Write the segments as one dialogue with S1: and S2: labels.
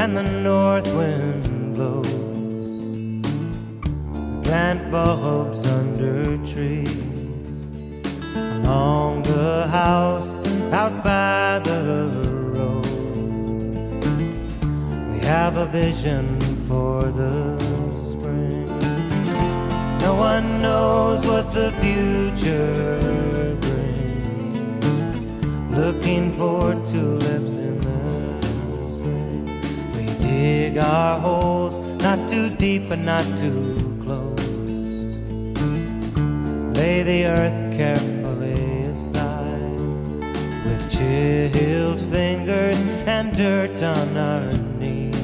S1: and the north wind blows. We plant bulbs under trees, along the house, out by the road. We have a vision for the spring. No one knows what the future brings, looking for tulips in the spring. We dig our holes, not too deep and not too close. Lay the earth carefully aside, with chilled fingers and dirt on our knees.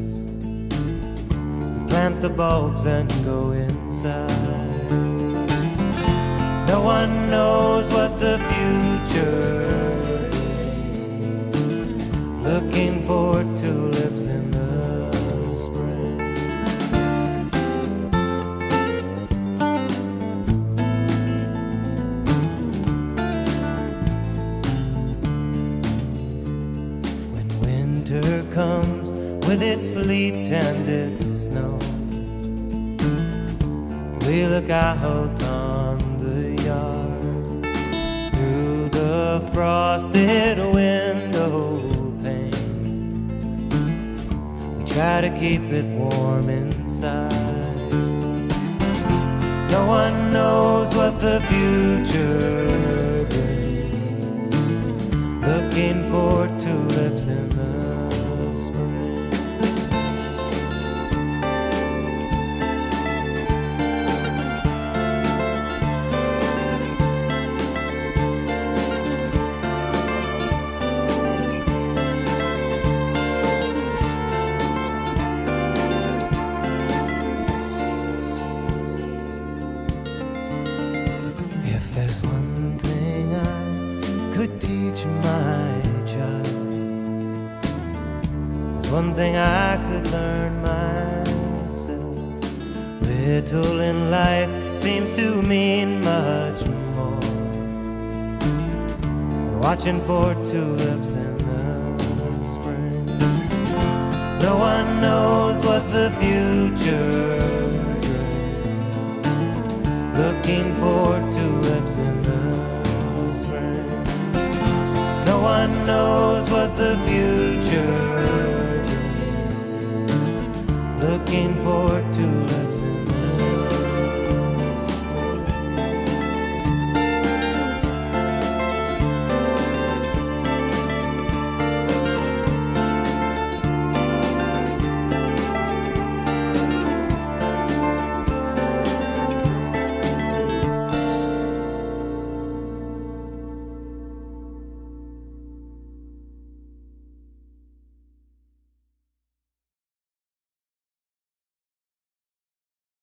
S1: We plant the bulbs and go inside. No one knows what the future brings, looking for tulips in the spring. When winter comes with its sleet and its snow, we look out on the yard through the frosted window pane. We try to keep it warm inside. No one knows what the future brings, looking for tulips in the spring. If there's one thing I could teach my child, there's one thing I could learn myself. Little in life seems to mean much more than watching for tulips in the spring. No one knows what the future brings, looking for tulips in the spring. No one knows what the future brings, looking for tulips in the spring.